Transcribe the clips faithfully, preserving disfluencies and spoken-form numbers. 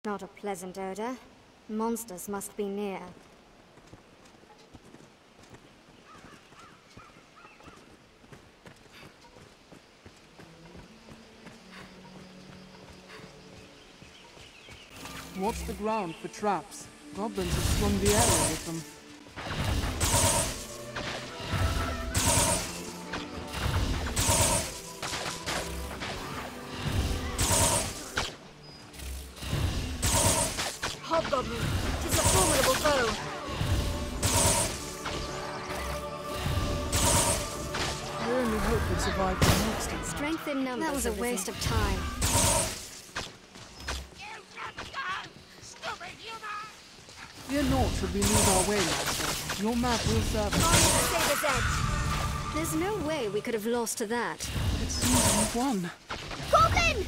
Not a pleasant odor. Monsters must be near. Watch the ground for traps. Goblins have swung the area with them. Hobgoblin! 'Tis a formidable foe! I only hope we survive the next attack. Strength in numbers. That was a waste of time. Fear not should we lose our way, Master. Your map will serve us. On to Saber's Edge! There's no way we could have lost to that. It seems we've won. Goblin!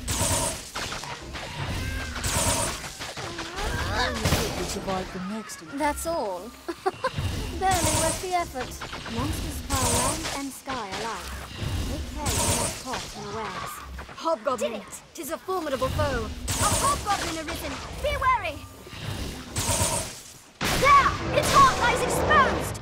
I only hope we survive the next attack. That's all. Barely worth the effort. Monsters prowl land and sky alike. Take care you're not caught unawares. Hobgoblin! Did it! 'Tis a formidable foe. A hobgoblin arisen! Be wary! There! Its heart lies exposed!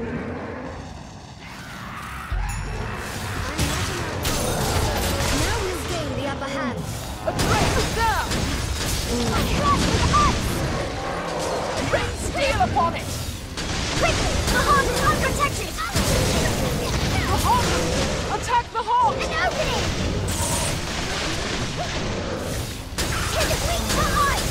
Now we'll gain the upper hand. A threat is there! A flash with ice! Rain steel upon it! Quickly! The heart is unprotected! The hog! Attack the hog! An opening! Hit it weak to ice!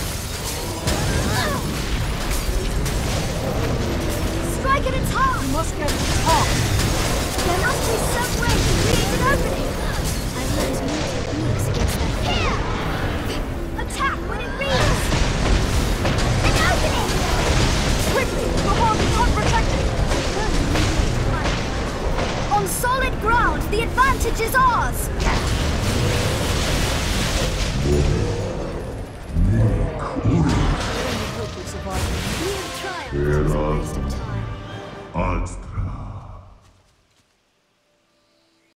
Strike at its heart! We must get its heart! There must be some way to create an opening! I've learned new techniques against that. Here! Attack when it reads! An opening! Quickly! The hog is unprotected! On solid ground, the advantage is ours! I only hope we survive. Mere triumph is a waste of time. Arzt